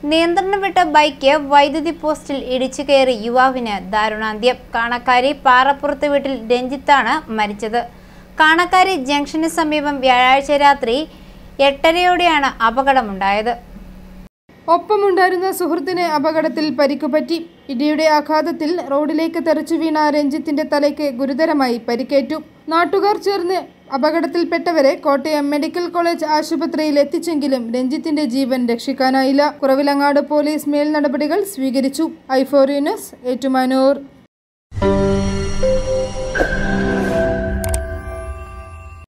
നിയന്ത്രണം വിട്ട ബൈക്ക് വൈദ്യുതി പോസ്റ്റിൽ ഇടിച്ചു കയറി യുവാവിന് ദാരുണാന്ത്യം. കാണക്കാരി പാറപ്പുറത്ത് വീട്ടിൽ രഞ്ജിത്താണ് മരിച്ചത്. കാണക്കാരി ജംഗ്ഷന് സമീപം വ്യാഴാഴ്ച രാത്രി 8:30-യോടെയാണ് അപകടമുണ്ടായത്. ഒപ്പമുണ്ടായിരുന്ന സുഹൃത്തിന് അപകടത്തിൽ പരിക്കുപറ്റി. ഇടിയുടെ ആഘാതത്തിൽ റോഡിലേക്ക് തെറിച്ചു വീണ രഞ്ജിത്തിന്റെ തലയ്ക്ക് ഗുരുതരമായി പരിക്കേറ്റു. നാട്ടുകാർ ചേർന്ന് അപകടത്തിൽപ്പെട്ടവരെ കോട്ടയം മെഡിക്കൽ കോളേജ് ആശുപത്രിയിൽ എത്തിച്ചെങ്കിലും രഞ്ജിത്തിന്റെ ജീവൻ രക്ഷിക്കാനായില്ല. കുറവിലങ്ങാട് പോലീസ് മേൽ നടപടികൾ സ്വീകരിച്ചു. i4 news, Ettumanoor.